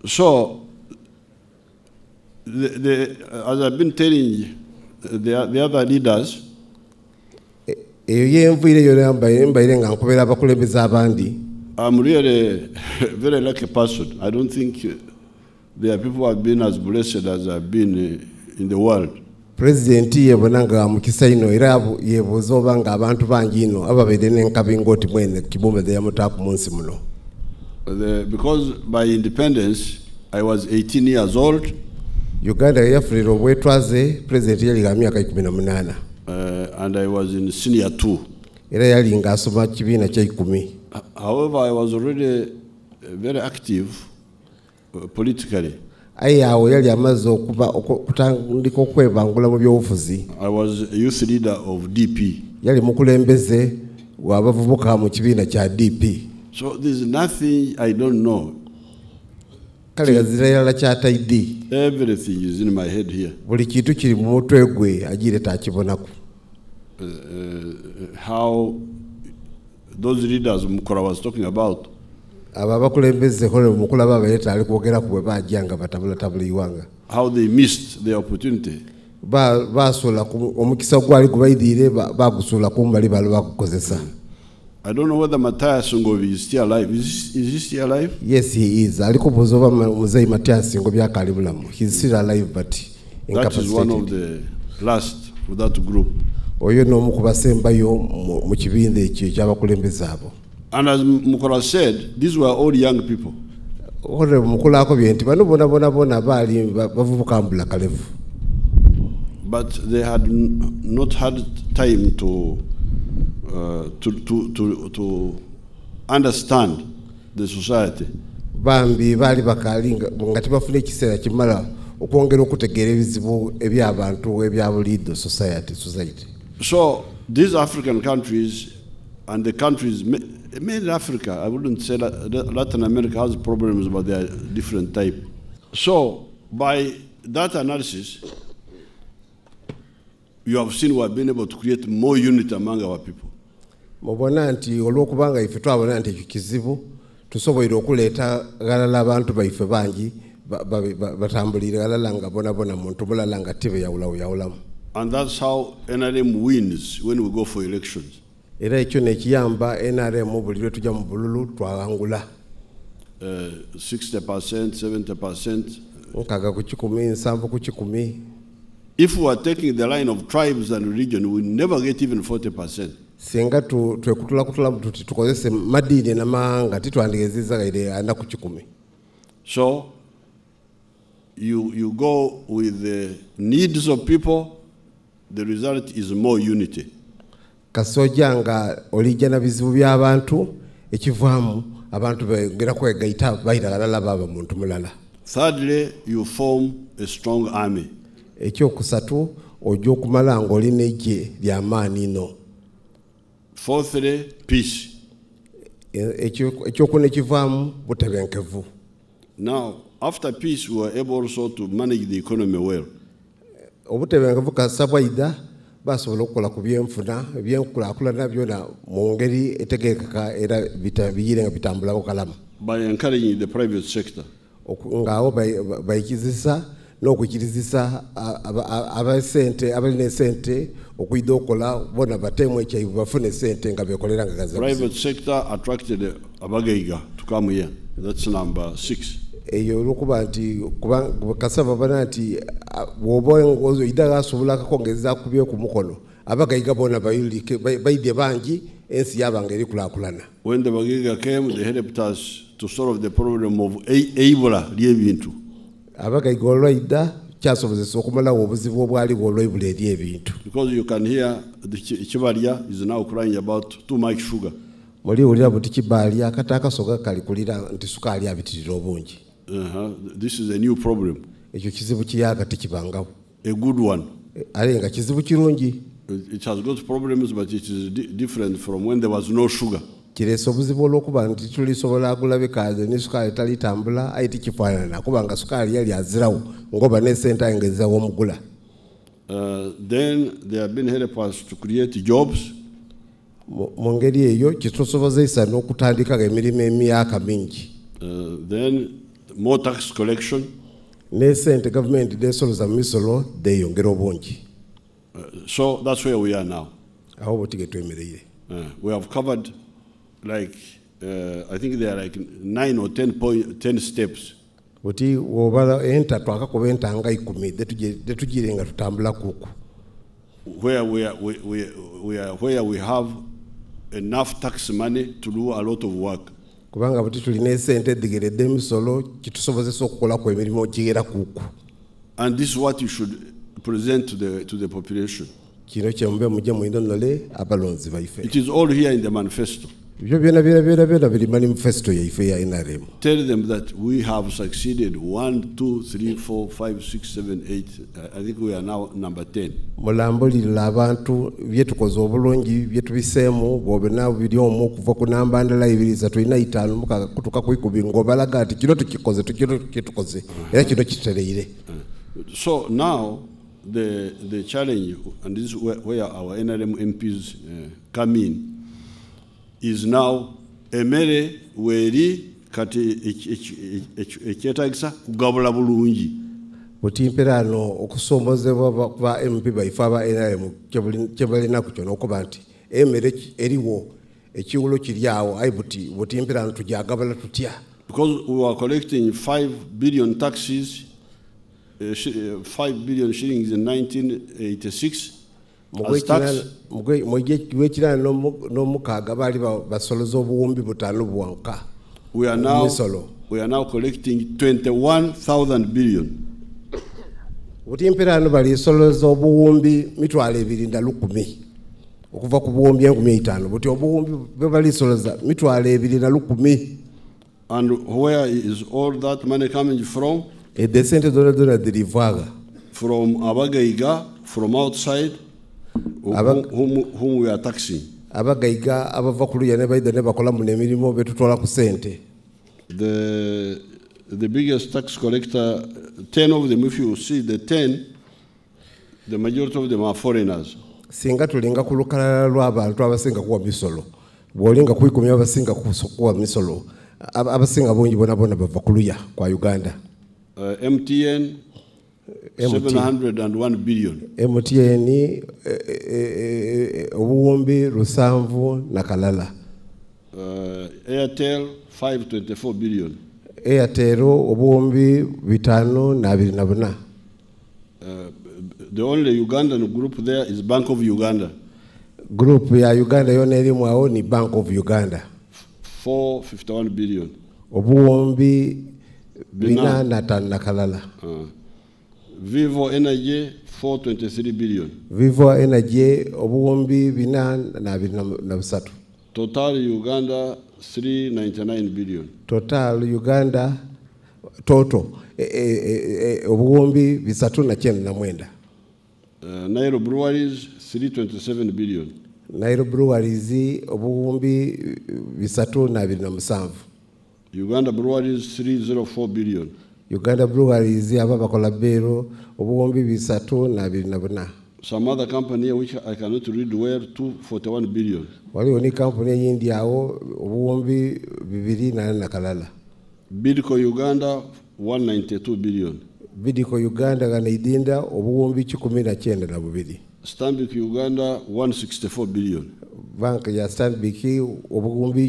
So, as I've been telling the other leaders, I'm really a very lucky person. I don't think there are people who have been as blessed as I've been in the world. President yebonanga mukisa ino era yebuzoba nga abantu bangi ino ababede nenkabingoti mwene kibumbe ya mutaku munsi muno. Because by independence I was 18 years old. Uganda yafulira obwetwaze president yali ga myaka 18. And I was in senior 2. Era yali nga asoma kibiina kya 10. However, I was already very active politically. Ayawo yali amaze okuba kutandika okwebangula mu byobufuzi. I was a youth leader of DP. Yali mukulembeze w'abavubuka mu kibiina kya DP. So there's nothing I don't know. Kale gazira yala kyataidi. Everything is in my head here. Buli kintu kiri mu mutwe gwe agire takibonako. How those leaders Mukura was talking about. Ababakulembeze hole mukula baba yeta ali kwogera kubwe bajanga batabula iwanga. How they missed the opportunity. Basola omukisa gwali kubayidire bagusula kumbali balo bakukozesa. I don't know whether Matthias Ngovi is still alive. Is he still alive? Yes, he is. Aliko buzova muzei Matthias Ngovi akali bulamu. He's still alive but incapacitated. That is one of the last of that group. Oyo no mukubasemba yo mu kibinde ekyo ky'abakulembeze abo. And as Mukura said, these were all young people. Ore mukula ako byenti bano bona bali bavubuka mbula kalevu. But they had not had time to understand the society. Bambi bali bakalinga ngati bafune kiseera kimala okwongera okutegeera ebizibu eby'abantu ebyabulido society. So these African countries and the countries, mainly Africa, I wouldn't say that Latin America has problems, but they are different type. So by that analysis, you have seen we have been able to create more unity among our people. Mubona nti olwokubanga ife twabona nti kizibu tusoboire okuleeta galala abantu baife bangi batambulire galala nga bona muntu mulala nga tibe yawulamu. And that's how NRM wins when we go for elections. Era ekyo nekiyamba NRM buli lwe tujja mu bululu twawangula 60%, 70%. Nkaga ku 10, 7 ku 10. If we are taking the line of tribes and religion, we never get even 40%. Senga twekutula tukozese madini na mahanga titwandigezeza gaire anda ku 10. So you go with the needs of people, the result is more unity. Kasojanga olijana bizibu by'abantu ekivaamu abantu bagera kwegaita bayita galala baba muntu mulala. Thirdly, you form a strong army. Ekyokusatu ojo kumala ngoli neje ly'amaani no. Fourthly, peace. Ekyokuna ekivaamu butebenkevu. Now, after peace, we were able also to manage the economy well. Obutebenkevu kasabwaida basobola okukola ku byenfuna ebyenkulaakulana byona mu ngeri etegeekeka era biyire nga bitambulako kalamu. By encouraging the private sector. Ngaawo bayikizisa n'okukirizisa abasente abalina esente okuyida okola bona batemu ekyaibu bafune sente nga bekolera nga gaza. Private sector attracted Abagaiga to come here. That's number 6. Eyo lokuba nti kasaba bana nti wobo ngozo idaga asobola kakongeza kubye ku mukono Abagaiga bona bayulike bayide bangi ensi yabanga eri kulakulana. When the Abagaiga came, they helped us to solve the problem of Ebola ly'ebintu. Abagaiga olwaida kyasobozesa okumala obuzibu obwali olw'Ebola ly'ebintu. Because you can hear the Kibalya is now crying about too much sugar. Muli ulira buti Kibalya akataka soga kali kulira nti sukali abitirira obungi. This is a new problem. Ekyo kizibu kiyaka tikibangawo. A good one. Alenga kizibu kirungi. It has got problems, but it is different from when there was no sugar. Kireso obuzibu olw'okuba nti tulisobola agula bikaze ne sukali talitambula ayi tikifaanana kubanga sukali yali azirawo ngoba ne sente engezawo omugula. Then they have been helping us to create jobs. Mu ngeri eyo kitusobozesa n'okutandika emirimu emyaka mingi. Then more tax collection. Ne sente government desolo za misolo deyongera obungi. So that's where we are now. Aho botige twemereire. We have covered like, I think there are like 9 or 10 steps. Buti wobala enta twakakoba entanga 10 detugirenga tutambula kuku. Where we have enough tax money to do a lot of work. Kubanga buti tuline sente digeredde emisolo kitusobozesa okukola ku emirimu gigera kuku. And this is what you should present to the population. Kino kyembe mujje mwindonole abalonzi baife. It is all here in the manifesto. Byo byona biri manifesto yaife ya NRM. Tell them that we have succeeded 1, 2, 3, 4, 5, 6, 7, 8. I think we are now number 10. Mulambulira abantu byetukoze obulungi byetubisemu bobena biri omu kuva ku namba ndala 2 3 4 5 mukaga kutuka ku 10 ngobalaga ati kino tukikoze tukitukoze era kino kitereire. So now the challenge, and this is where our NRM MPs come in, is now emere weri kati ekyetagisa kugabula bulungi. Butimperano okusombozebwa ba MP baifa ba NRM kyebalina kukyo nokuba nti emere eriwo ekiwulo kiryawo ayibuti butimperano tujagabala tutya. Because we were collecting 5 billion taxes, 5 billion shillings in 1986 as tax. We are now collecting 21,000 billion. Butimperano bali solozo obuwumbi mitwalo 210 okuva ku buwumbi 1500 buti obuwumbi bali soloza mitwalo 210. And where is all that money coming from? The center derivaga from Abagaiga, from outside, whom we are taxing. Abagaiga abavakuluya ne baida ne bakola mu emirimo betutola ku sente. The biggest tax collector, 10 of them, if you see the 10, the majority of them are foreigners. Singa tulinga ku lukalala lw'abantu abasinga kuwa misolo. Bwolinga ku 10 abasinga kuwa misolo. Abasinga bongi bonabona bavakuluya kwa Uganda. MTN 701 billion. MTN obuwumbi lusanvu na kalala. Airtel 524 billion. Airtel obuwumbi 524. The only Ugandan group there is Bank of Uganda. Group ya Uganda yona elimu ao ni Bank of Uganda. 451 billion. Obuwumbi Bina na kalala. Vivo Energy 423 billion. Vivo Energy obuwumbi bina na busatu. Total Uganda 399 billion. Total Uganda total obuwumbi bisatu na 990. Nairo Breweries 327 billion. Nairo Breweries obuwumbi bisatu na 27. Uganda Breweries 304 billion. Uganda Breweries ababakola bero obuwumbi bisatu na 24. Some other company which I cannot read where 241 billion. Wali oni company yindi yao obuwumbi 2 na kalala. Bidco Uganda 192 billion. Bidco Uganda ganaidinda obuwumbi 19 Stanbic Uganda 164 billion. Bank ya Stanbic obuwumbi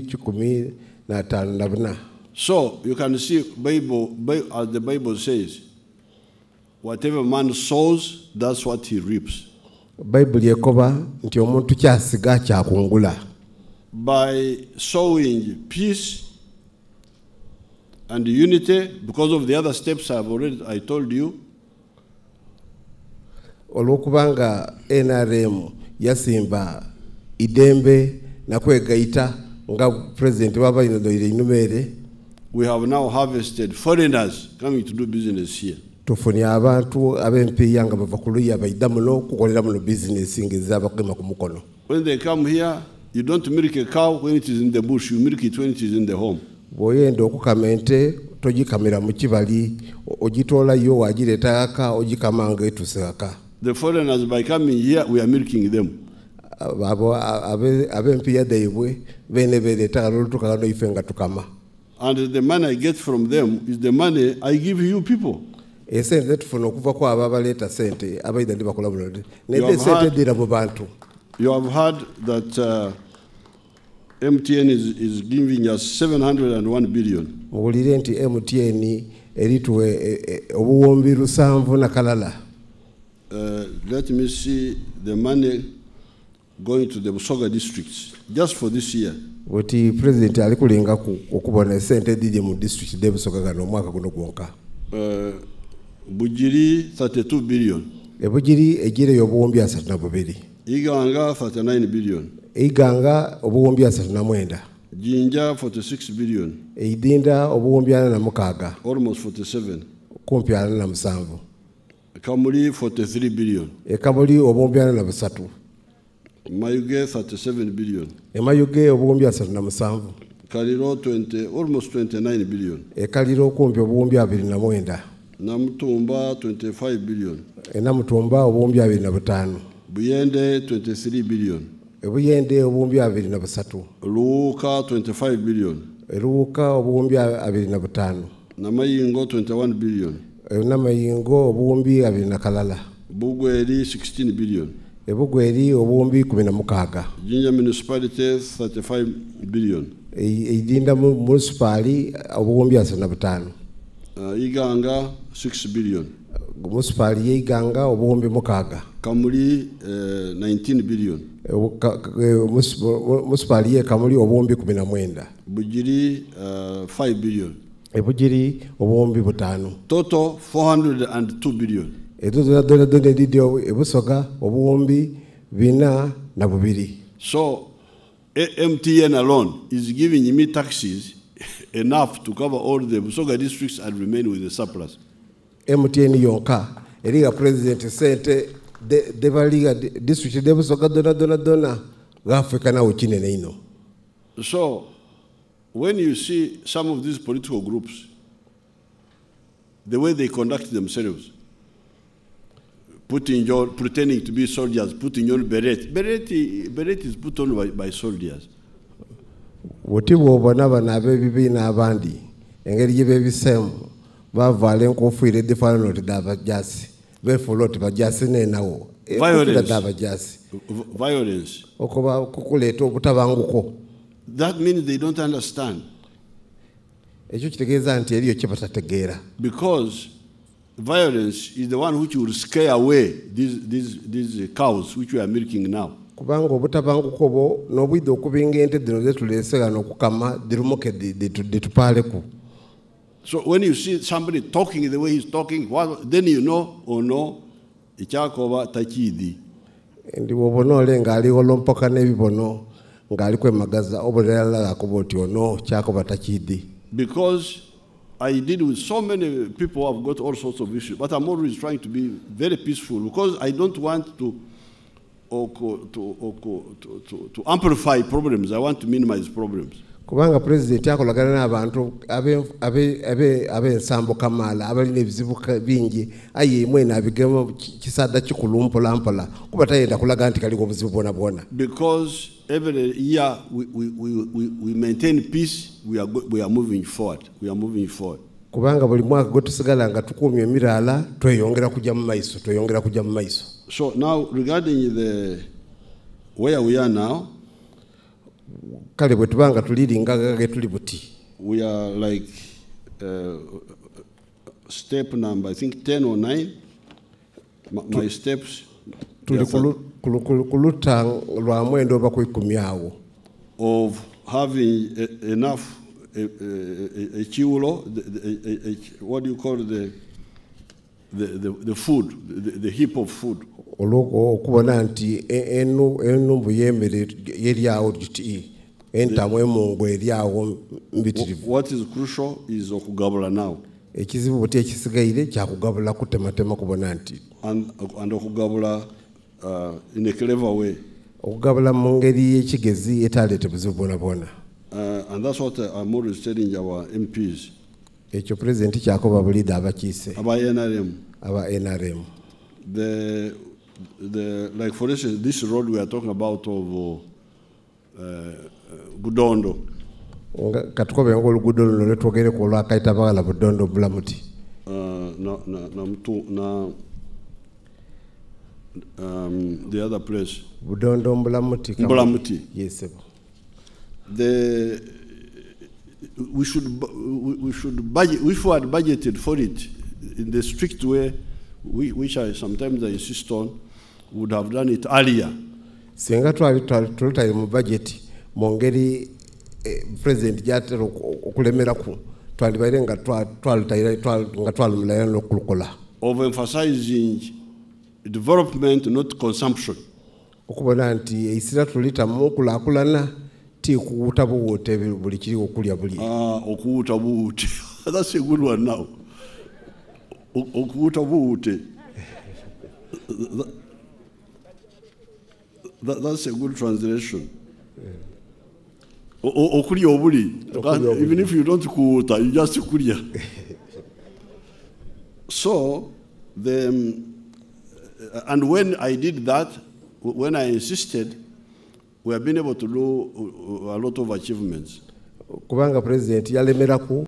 15 So you can see as the Bible says, whatever man sows, that's what he reaps. Bible yekoba nti omuntu kyasiga kyakungula. By sowing peace and unity, because of the other steps I told you. Olwokubanga NRM yasimba idembe na kwegaita nga president waba inodoire inumere. We have now harvested foreigners coming to do business here. Tufunya abantu abempi yanga bavakuluya baidamuno kukolera muno business ngiza bakema kumukono. When they come here, you don't milk a cow when it is in the bush, you milk it when it is in the home. Boyendo okukamente tojikamera mu kibali ojitola yo wajireta aka ojikamanga etusaka. The foreigners by coming here, we are milking them. Abempi yadeibwe bene bere takalo tukano ifenga tukama. And the money I get from them is the money I give you people. Esente zetufuna okuva ku abo abaleeta sente abaida ndi bakola bulungi You nedde have sente had- eddira mu bantu. You have heard that MTN is giving us 701 billion. Muwulire nti MTN erituwa obuwumbi 7 na kalala. Let me see the money going to the Busoga districts just for this year. Buti president ali kulinga okubona sente ediri mu district de Busoga gano omwaka guno gwonka. Bujiri 32 billion. Ebugiri egireyo obuwumbi 32. Iganga 39 billion. Iganga obuwumbi 39. Jinja 46 billion. Eidinda obuwumbi 46. Almost 47. Kumpi 47. Kamuli 43 billion. Ekamuli obuwumbi 43. Mayuge 37 billion. Emayuge obuwumbi 37. Kaliro almost 29 billion. Ekaliro kumpi obuwumbi 29. Namutumba 25 billion. Enamutumba obuwumbi 25. Buyende 23 billion. Ebuyende obuwumbi 23. Luuka 25 billion. Eruuka obuwumbi 25. Namayingo 21 billion. Namayingo obuwumbi 2 na kalala. Bugweri 16 billion. Ebugweri obuwumbi 16. Jinja municipality 35 billion. Eidinda municipali obuwumbi 35. Iganga 6 billion. Municipali y'Iganga obuwumbi 6. Kamuli 19 billion. Municipali y'Kamuli obuwumbi 19. Bujiri 5 billion. Ebugiri obuwumbi 5. Total 402 billion. Ezo dona didio ebusoga obuwumbi 42. So MTN alone is giving me taxes enough to cover all the Busoga districts and remain with the surplus. MTN yonka eriga president sente de baliga district de Busoga dona Africa na ukinene ino. So when you see some of these political groups, the way they conduct themselves, pretending to be soldiers, putting on beret. Beret is put on by soldiers. Wotibo bonaba na bebibi na abandi engeri yebebisemu bavala enkofiira edifaanana oti dabajasi befuula oti bajasi nenawo Violence. okuba kukuleeta obutabanguko. That means they don't understand. Ekyo kitegeeza nti eriyo kye batategeera. Because violence is the one which will scare away these cows which we are milking now. Kubanga obutabanguko bo n'obwidde okubinga ente dino zetuleese gano okukama dirumuke ditupaaleku. So when you see somebody talking the way he's talking, then you know, oh no, ekyakoba takidi. Ndi bw'obona ole ng'ali olompoka n'ebibono ng'ali kwemagaza obulerala akuba oti ono kyakoba takidi. Because I deal with so many people who have got all sorts of issues, but I'm always trying to be very peaceful because I don't want to amplify problems. I want to minimize problems. Kubanga president akolagana n'abantu ab'ensambo kamaala abalina ebizibu bingi aye mwena abigema kisaada kikulu mpolampola kuba tayenda kulaga nti kaliko obuzibu bwona. Because every year we maintain peace, we are moving forward. We are moving forward. Kubanga buli mwaka gwe tusigala nga tukuumya emiraala tweyongera kujja mu maiso. So now regarding where we are now, kale bwe tubanga tuliringa ge tuli buti. We are like step number, I think 10 or 9. My steps. Tuli kuluta lwa mwendo oba kwikumi awo. Of having enough chiwulo, what do you call the food, the heap of food. Okubona nti enumbu yemere yeryawo giti entamu emungu eryawo mbitirivu. What is crucial is okugabula now. Ekizibu buti ekisigaire kyakugabula kutematema kubona nti. And okugabula in a clever way. Okugabula mu ngeri y'ekigezi etaleeta buzibu bwona. And that's what I'm always telling our MPs. Ekyo president kyakoba bulida abakiise. Aba NRM. Like for instance, this road we are talking about of Budondo. katukobe ngo oluguudo luno lwetwogere ku olwakaita bagala Budondo Bulamuti. The other place. Budondo Mbulamuti. Mbulamuti. Yes, sir. We should budget. We had budgeted for it in the strict way, which I sometimes insist on, would have done it earlier. Singa twali mu budget mongeri president jatero okulemera ku twalibaire nga twalumulayo n'okulukola. Of emphasizing development, not consumption. Okubona nti eisira tulitamu okulakulana ti kuwuta buwute buli kiri okulya buli. Okuwuta buwute. That's a good one now. Okuwuta buwute. That's a good translation. Okulya obuli. Even if you don't kuwuta, you just kulya. So, and when I did that, when I insisted, we have been able to do a lot of achievements. Kubanga president yalemera ku